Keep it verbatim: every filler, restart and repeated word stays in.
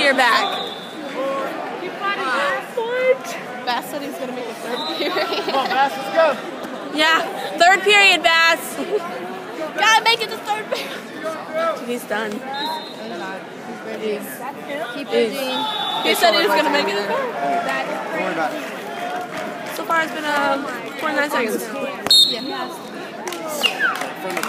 you're back. What? Bass said he's gonna make a third period. Come on, Bass, let's go. Yeah, third period, Bass. Gotta make it to third period. He's done. He's Keep Is. He said he was gonna make it to third. Don't worry about it. So far, it's been uh, twenty-nine seconds. Yeah.